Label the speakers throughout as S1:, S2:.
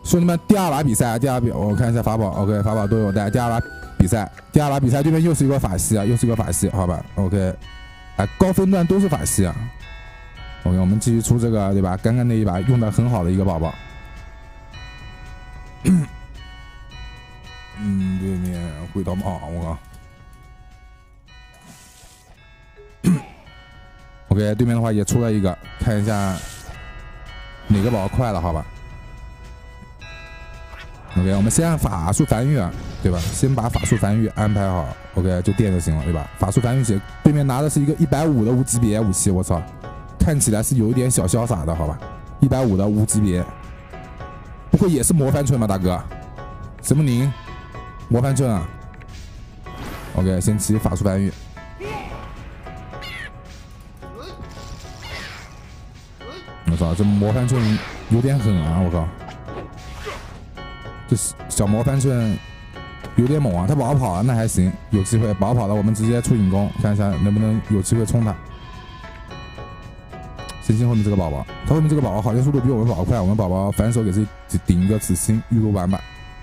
S1: 兄弟们，第二把比赛，我看一下法宝 ，OK， 法宝都有带。第二把比赛，对面又是一个法系啊，好吧 ，OK， 哎，高分段都是法系啊。OK， 我们继续出这个，对吧？刚刚那一把用的很好的一个宝宝。对面回头炮，我靠。OK， 对面的话也出了一个，看一下哪个宝快了，好吧。OK， 我们先按法术繁育，对吧？先把法术繁育安排好 ，OK， 就电就行了，对吧？法术繁育血，对面拿的是一个150的无级别武器，我操，看起来是有一点小潇洒的，好吧？150的无级别，不会也是魔翻春吗，大哥？什么宁？魔翻春啊 ？OK， 先起法术繁育。我操，这魔翻春有点狠啊！我靠。这小魔翻春有点猛啊！他保跑了，那还行，有机会保跑了，我们直接出引弓，看一下能不能有机会冲他。先进后面这个宝宝，他后面这个宝宝好像速度比我们宝宝快，我们宝宝反手给自己顶一个紫心预录完吧。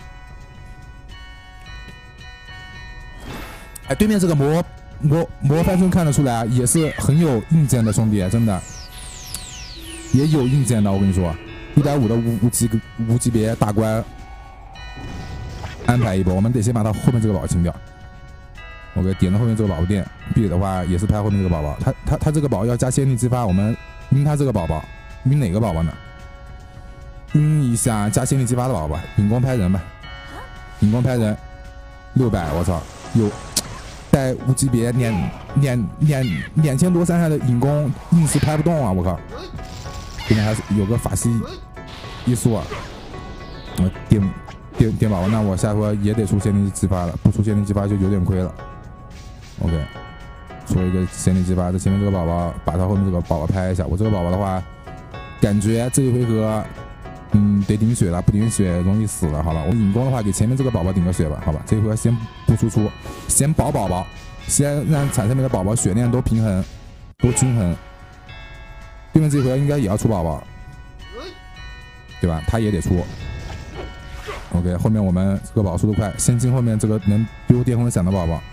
S1: 哎，对面这个魔翻春看得出来也是很有硬件的兄弟，真的也有硬件的，我跟你说，150的无级别大关。安排一波，我们得先把他后面这个宝宝清掉。OK， 点了后面这个宝宝电 ，B 的话也是拍后面这个宝宝。他这个宝宝要加仙力激发，我们晕他这个宝宝，晕哪个宝宝呢？晕一下加仙力激发的宝宝，引弓拍人吧。引弓拍人600，我操，有带无级别2000多伤害的引弓，硬是拍不动啊！我靠，这边还是有个法系一速啊，我电宝宝，那我下回也得出仙力激发了，不出仙力激发就有点亏了。OK， 出了一个仙力激发，这前面这个宝宝把他后面这个宝宝拍一下。我这个宝宝的话，感觉这一回合，得顶血了，不顶血容易死了。好了，我引弓的话给前面这个宝宝顶个血吧，好吧。这一回合先不输出，先保宝宝，先让场上面的宝宝血量都平衡，都均衡。对面这一回合应该也要出宝宝，对吧？他也得出。OK， 后面我们这个宝速度快，先进后面这个能丢电风伞的宝宝，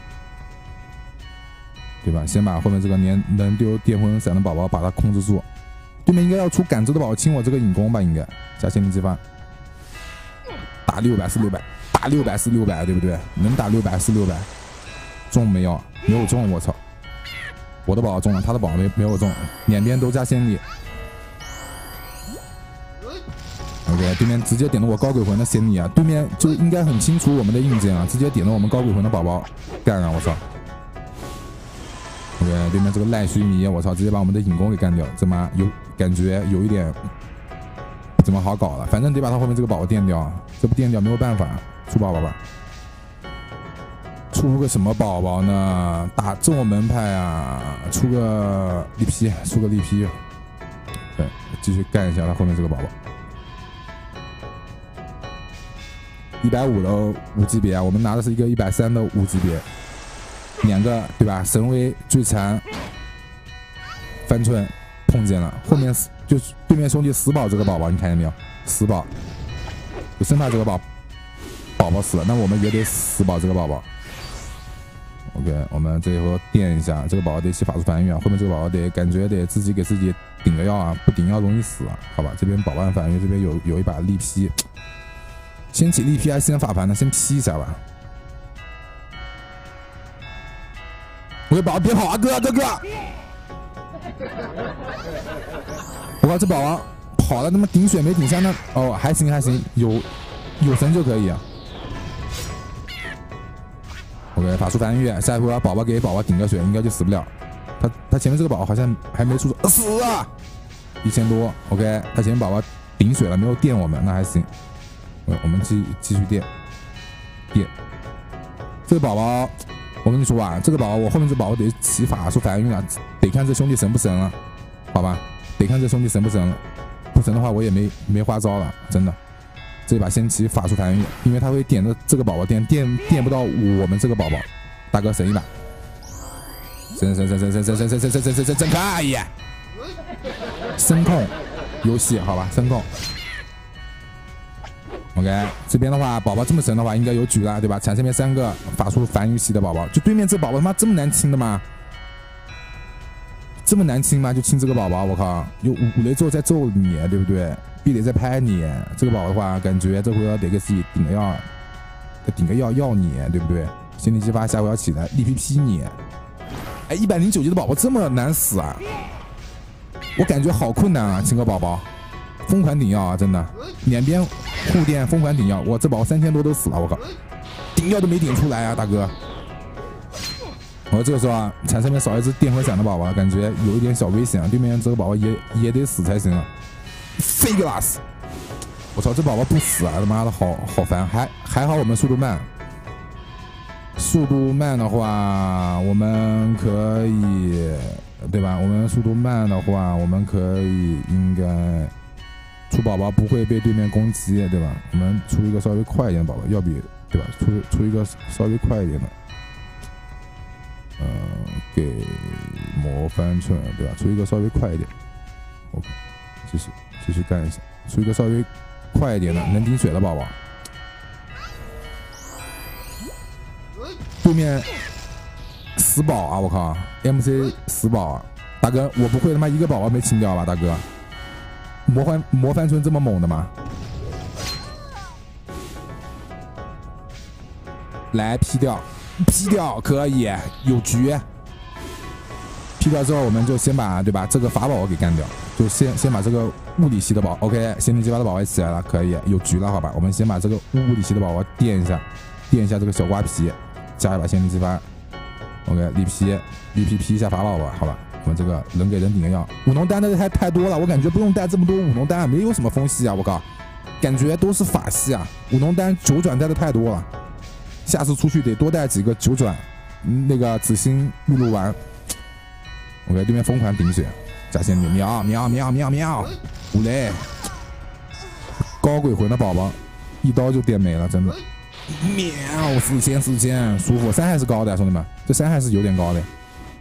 S1: 对吧？先把后面这个能丢电风伞的宝宝把它控制住。对面应该要出感知的宝宝清我这个引弓吧，应该加仙力激发。打600是600，打600是600，对不对？能打600是600，中没有？没有中，我操！我的宝宝中了，他的宝宝没有中，两边都加仙力。OK， 对面直接点了我高鬼魂的仙力啊！对面就应该很清楚我们的硬件啊，直接点了我们高鬼魂的宝宝干啊！我操 ！OK， 对面这个赖须弥，我操，直接把我们的引弓给干掉，这妈有感觉有一点不怎么好搞了，反正得把他后面这个宝宝电掉啊！这不电掉没有办法，出宝宝吧。出个什么宝宝呢？打这种门派啊，出个力劈，对，继续干一下他后面这个宝宝。150的无级别啊，我们拿的是一个130的无级别，两个对吧？神威最强翻春碰见了，后面就对面兄弟死保这个宝宝，你看见没有？死保，就生怕这个宝宝死了，那我们也得死保这个宝宝。OK， 我们这一回电一下，这个宝宝得起法术繁育啊，后面这个宝宝感觉得自己给自己顶个药啊，不顶药容易死啊，好吧？这边宝宝繁育，这边有一把力劈。先起力劈还是先法盘呢？先劈一下吧。我的宝宝别跑啊，哥！我靠，这宝宝跑了，他妈顶血没顶下呢。哦，还行，有神就可以啊。OK， 法术繁育，下一回宝宝给宝宝顶个血，应该就死不了。他前面这个宝宝好像还没出手，死啊！1000多 ，OK， 他前面宝宝顶血了，没有电我们，那还行。我们继续电。这个宝宝，我跟你说啊，这个宝宝我后面这宝宝得起法术繁育啊，得看这兄弟神不神了，好吧？得看这兄弟神不神了，不神的话我也没花招了，真的。这一把先起法术繁育，因为他会点的这个宝宝电不到我们这个宝宝，大哥神一把，神可以，声控游戏好吧，声控。 OK， 这边的话，宝宝这么神的话，应该有局了，对吧？产生面3个法术繁育系的宝宝，就对面这宝宝他妈这么难清的吗？这么难清吗？就清这个宝宝，我靠！有5雷之后再揍你，对不对？必得再拍你。这个宝宝的话，感觉这回要得给自己顶个药要你，对不对？先力激发，下回要起来力劈劈你。哎，109级的宝宝这么难死啊！我感觉好困难啊，清个宝宝，疯狂顶药啊，真的，两边护垫疯狂顶药，我这宝宝3000多都死了，我靠，顶药都没顶出来啊，大哥！我这个时候啊，产生面少一只电火伞的宝宝，感觉有一点小危险啊，对面这个宝宝也得死才行啊。Figlas， 我操，这宝宝不死啊，他妈的好烦，还好我们速度慢。速度慢的话，我们可以，对吧？我们速度慢的话，我们可以应该出宝宝不会被对面攻击，对吧？我们出一个稍微快一点的宝宝，要比对吧？出一个稍微快一点的，给魔翻寸，对吧？出一个稍微快一点 ，OK， 继续干一下，出一个稍微快一点的能顶水的宝宝。对面死宝啊！我靠 ，MC 死宝啊！大哥，我不会他妈一个宝宝没清掉吧？大哥，魔翻村这么猛的吗？来劈掉，可以有局。劈掉之后，我们就先把对吧这个法宝给干掉，就先把这个物理系的宝 ，OK， 先力激发的宝宝起来了，可以有局了，好吧？我们先把这个物理系的宝宝垫一下这个小瓜皮。加一把先力激发 ，OK， 力劈一下法宝吧，好吧，我们这个人给人顶个药，舞龙丹的太多了，我感觉不用带这么多舞龙丹，没有什么风系啊，我靠，感觉都是法系啊，舞龙丹9转带的太多了，下次出去得多带几个9转，那个紫星玉露丸 ，OK， 对面疯狂顶血，加仙女秒，五雷，高鬼魂的宝宝一刀就电没了，真的。秒4000，舒服，伤害是高的，兄弟们，这伤害是有点高的，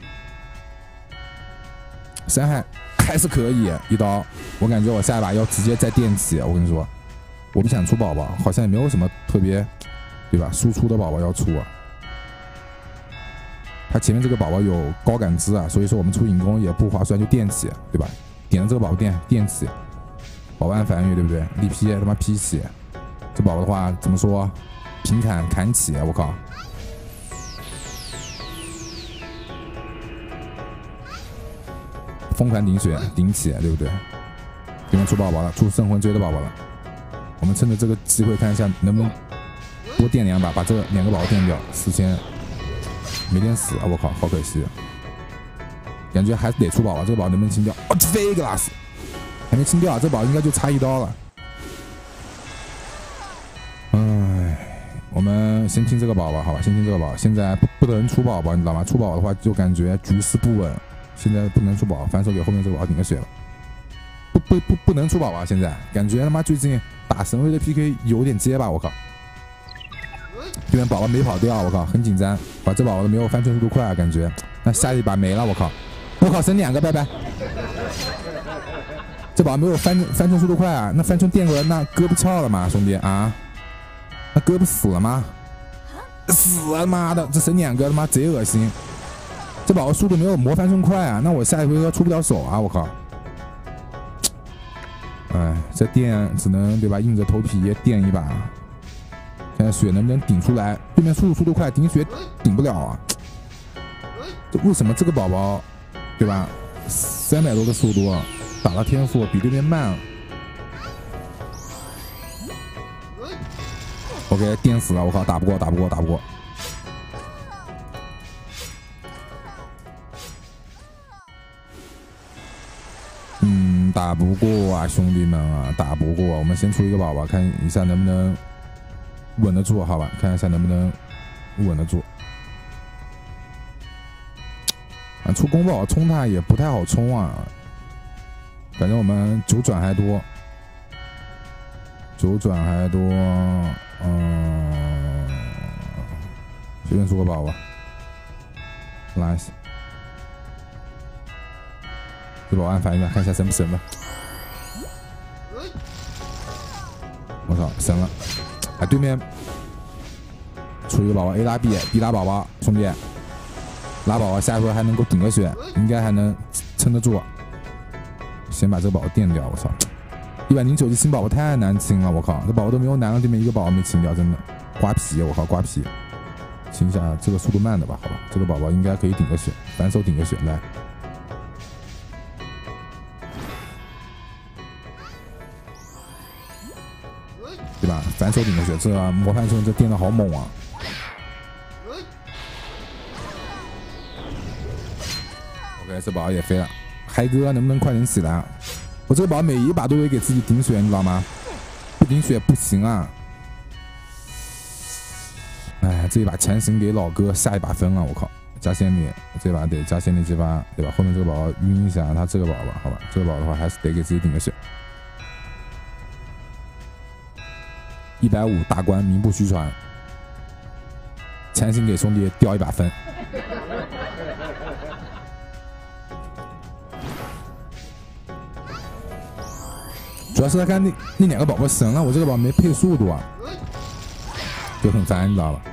S1: 伤害还是可以，一刀，我感觉我下一把要直接再电起，我跟你说，我不想出宝宝，好像也没有什么特别，对吧？输出的宝宝要出啊，他前面这个宝宝有高感知啊，所以说我们出影弓也不划算，就电起，对吧？点了这个宝宝电起，宝安繁育，对不对？力劈他妈劈起，这宝宝的话怎么说？平砍起，我靠！疯狂顶血顶起，对不对？对面出宝宝了，出圣魂锥的宝宝了。我们趁着这个机会看一下能不能多电2把，把这2个宝宝电掉。4000没电死啊！我靠，好可惜。感觉还是得出宝宝，这个宝宝能不能清掉？哦，Figlas还没清掉，这宝应该就差1刀了。我们先清这个宝宝，好吧？先清这个宝，现在不能出宝宝，你知道吗？出宝宝的话就感觉局势不稳。现在不能出宝，反手给后面这个宝宝顶个血了。不能出宝宝，现在感觉他妈最近打神威的 PK 有点结巴，我靠！对面宝宝没跑掉，我靠，很紧张。哇，这宝宝都没有翻身速度快啊，感觉。那下一把没了，我靠！我靠，省2个，拜拜。这宝宝没有翻身速度快啊，那翻身电过来，那胳膊翘了吗，兄弟啊？那胳膊死了吗？死了，妈的，这省2个，他妈贼恶心。这宝宝速度没有魔翻身快啊，那我下一回合出不了手啊，我靠！哎，这电只能对吧？硬着头皮电一把，看看血能不能顶出来。对面速度快，顶血顶不了啊！这为什么这个宝宝对吧？300多的速度，打了天赋比对面慢。OK， 电死了，我靠，打不过。打不过啊，兄弟们啊，打不过。我们先出一个宝宝，看一下能不能稳得住，好吧？看一下能不能稳得住。啊，出公宝冲他也不太好冲啊，反正我们9转还多。随便出个宝吧 ，nice。这宝按反应吧，看一下神不神吧。OK， 操，神了！哎，对面出一个宝宝 A 拉 B，B 拉宝宝，兄弟，拉宝宝下一回还能够顶个血，应该还能撑得住。先把这个宝宝电掉，我操！109级清宝宝太难清了，我靠，这宝宝都没有难了，对面一个宝宝没清掉，真的刮皮，我靠，刮皮！清一下这个速度慢的吧，好吧，这个宝宝应该可以顶个血，反手顶个血来。对吧？反手顶个血，这模范生这电的好猛啊！这宝宝也飞了，嗨哥能不能快点起来？我这个宝每一把都得给自己顶血，你知道吗？不顶血不行啊！哎，这一把强行给老哥下一把分了，我靠！加仙力，这把得加仙力激发，对吧？后面这个宝宝晕一下，他这个宝宝好吧，这个宝宝的话还是得给自己顶个血。150大关名不虚传，强行给兄弟掉一把分。主要是他看那2个宝宝神了，我这个宝宝没配速度啊，就很烦，你知道吧？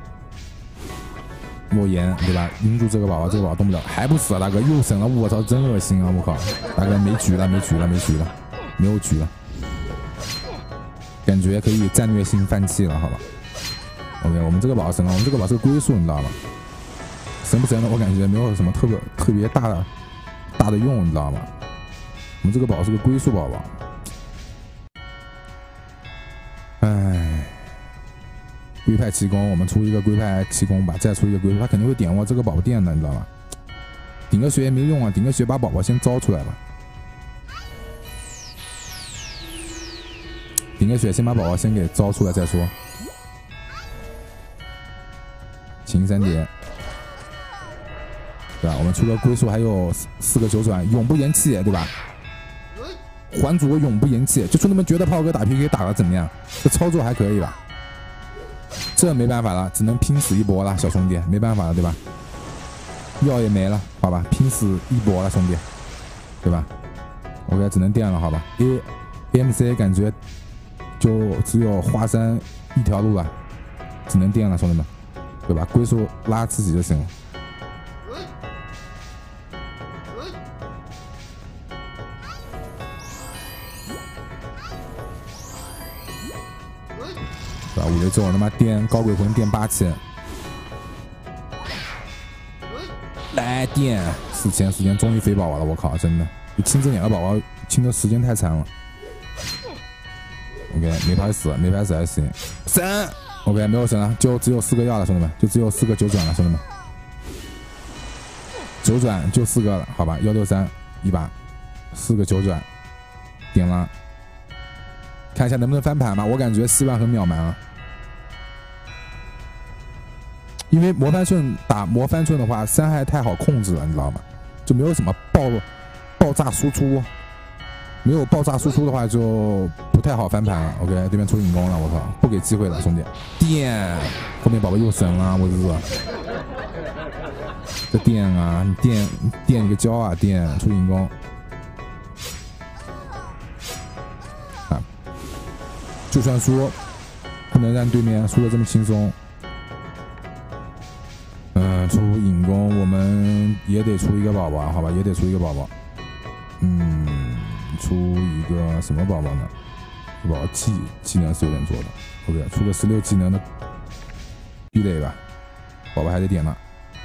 S1: 莫言对吧？晕住这个宝宝，这个宝宝动不了，还不死啊，大哥又神了，我操，真恶心啊！我靠，大哥没局了，没有局了，感觉可以战略性放弃了，好吧 ？OK， 我们这个宝宝神了，我们这个宝宝是个龟速，你知道吧？神不神的，我感觉没有什么特别大的用，你知道吗？我们这个宝宝是个龟速宝宝。唉，龟派气功，我们出一个龟派气功吧，再出一个龟派，他肯定会点我这个宝宝电的，你知道吧？顶个血也没用啊，顶个血把宝宝先招出来吧。顶个血先把宝宝先给招出来再说。秦3叠，对吧？我们出个龟速还有4个9转，永不言弃，对吧？还主永不言弃，就兄弟们觉得炮哥打 PK 打得怎么样？这操作还可以吧？这没办法了，只能拼死一搏了，小兄弟，没办法了，对吧？药也没了，好吧，拼死一搏了，兄弟，对吧 ？OK， 只能电了，好吧 ？AMC 感觉就只有华山一条路了，只能电了，兄弟们，对吧？龟速拉自己就行了。对吧？5雷之后他妈电高鬼魂电8千，来电4000，终于飞宝宝了，我靠，真的，你清这2个宝宝清的时间太长了。OK， 没拍死还行。神 ，OK， 没有神了，就只有4个药了，兄弟们，就只有4个9转了，兄弟们，9转就4个了，好吧，163一把，4个9转，点了。看一下能不能翻盘吧，我感觉希望很渺茫了。因为模范顺打模范顺的话，伤害太好控制了，你知道吗？就没有什么爆炸输出，没有爆炸输出的话就不太好翻盘了。OK， 对面出引弓了，我靠，不给机会了，兄弟。电，后面宝宝又神了，我日！这电啊，你电一个胶啊，电出引弓。就算输，不能让对面输的这么轻松。出引弓，我们也得出一个宝宝，好吧，也得出一个宝宝。出一个什么宝宝呢？宝宝技能是有点做的。OK， 出个16技能的壁垒吧，宝宝还得点呢。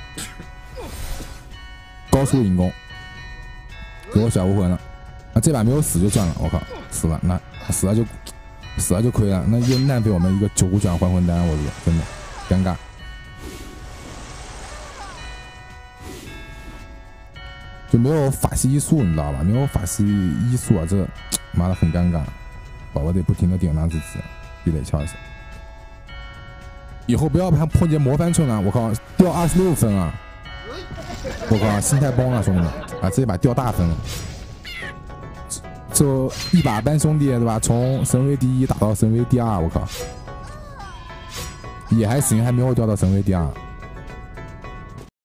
S1: 高速引弓，给我小无魂了。那这把没有死就赚了，我靠，死了，那死了就亏了，那又浪费我们一个9转还魂丹，我日，真的尴尬。就没有法系医术，你知道吧？没有法系医术啊，这妈的很尴尬。宝宝得不停的点燃自己，壁垒敲一下。以后不要碰见模范村了，我靠，掉26分啊！我靠，心态崩了，兄弟们啊！这一把掉大分了。这一把班兄弟对吧？从神威第1打到神威第2，我靠，也还行，还没有掉到神威第2。